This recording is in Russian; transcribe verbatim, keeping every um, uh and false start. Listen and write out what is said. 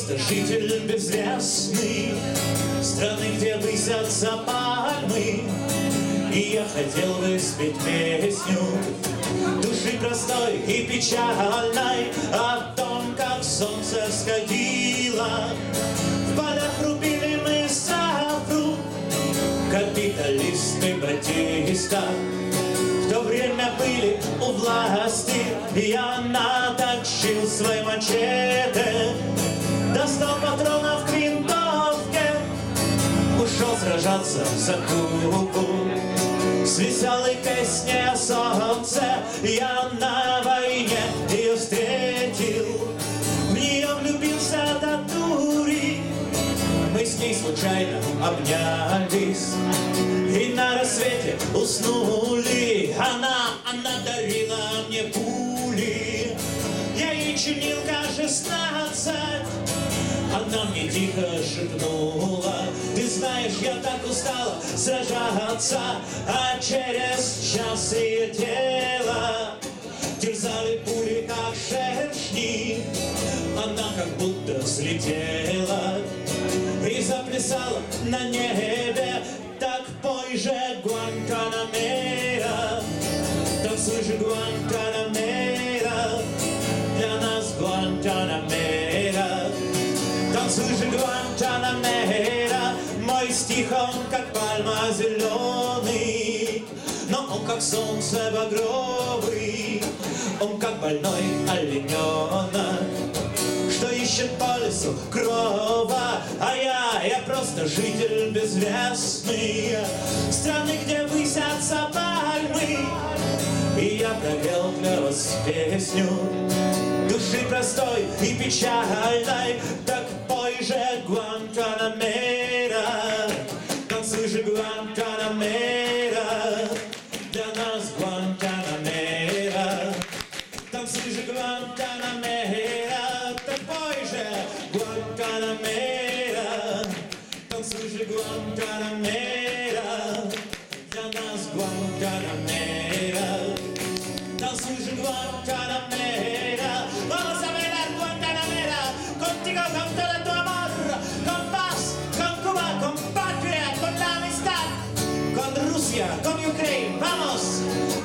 просто житель безвестный страны, где высятся пальмы. И я хотел бы спеть песню души простой и печальной о том, как солнце всходило в полях рубили мы сафру, капиталисты Батиста в то время были у власти. Я наточил свой мачете, достал патронов к винтовке, ушел сражаться за Кубу. С веселой песней о солнце я на войне ее встретил, в нее влюбился до дури. Мы с ней случайно обнялись и на рассвете уснули. Она, она дарила мне пули, я ей чинил ка шестнадцать. Она мне тихо шепнула: ты знаешь, я так устала сражаться. А через час ее тело терзали пули, как шершни. Она как будто взлетела и заплясала на небе. Так пой же, Гуантанамера, танцуй же, Гуантанамера, для нас Гуантанамера. Танцуй же, Гуантанамера, мой стих, он как пальма зеленый, но он как солнце багровый, он как больной олененок, что ищет по лесу крова. А я, я просто житель безвестный страны, где высятся пальмы. И я пропел для вас песню души простой и печальной. Так пой же, Гуантанамера, танцуй же, Гуантанамера, для нас Гуантанамера. Танцуй же, Гуантанамера, так пой же, Гуантанамера, танцуй же, Гуантанамера, для нас Гуантанамера. Tanzui su Guantanamera, vamos a bailar Guantanamera, contigo con todo tu amor, con paz, con Cuba, con patria, con la amistad, con Rusia, con Ucrania, vamos.